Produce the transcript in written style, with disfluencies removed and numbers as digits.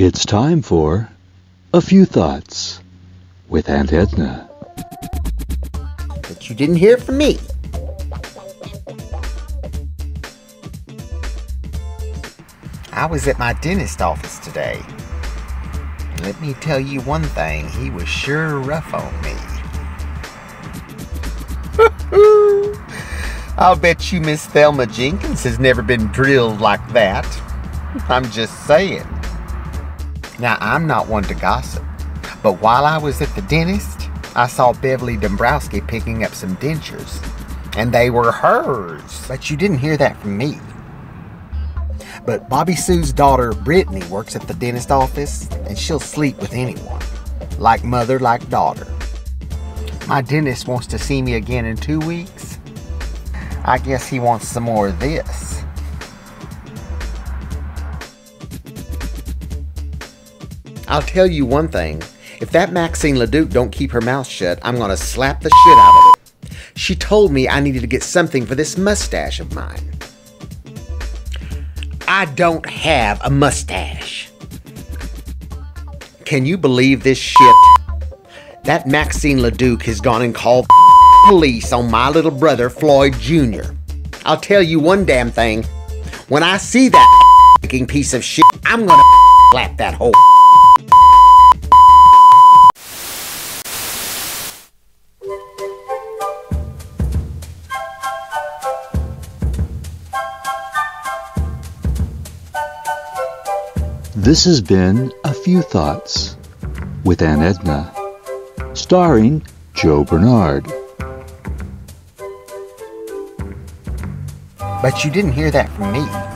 It's time for A Few Thoughts with Aunt Edna. But you didn't hear from me. I was at my dentist office today. Let me tell you one thing, he was sure rough on me. I'll bet you Miss Thelma Jenkins has never been drilled like that. I'm just saying. Now, I'm not one to gossip, but while I was at the dentist, I saw Beverly Dombrowski picking up some dentures, and they were hers. But you didn't hear that from me. But Bobby Sue's daughter, Brittany, works at the dentist office, and she'll sleep with anyone. Like mother, like daughter. My dentist wants to see me again in 2 weeks. I guess he wants some more of this. I'll tell you one thing. If that Maxine LeDuc don't keep her mouth shut, I'm going to slap the shit out of it. She told me I needed to get something for this mustache of mine. I don't have a mustache. Can you believe this shit? That Maxine LeDuc has gone and called police on my little brother, Floyd Jr. I'll tell you one damn thing. When I see that piece of shit, I'm gonna slap that whole. This has been A Few Thoughts with Aunt Edna, starring Joe Bernard. But you didn't hear that from me.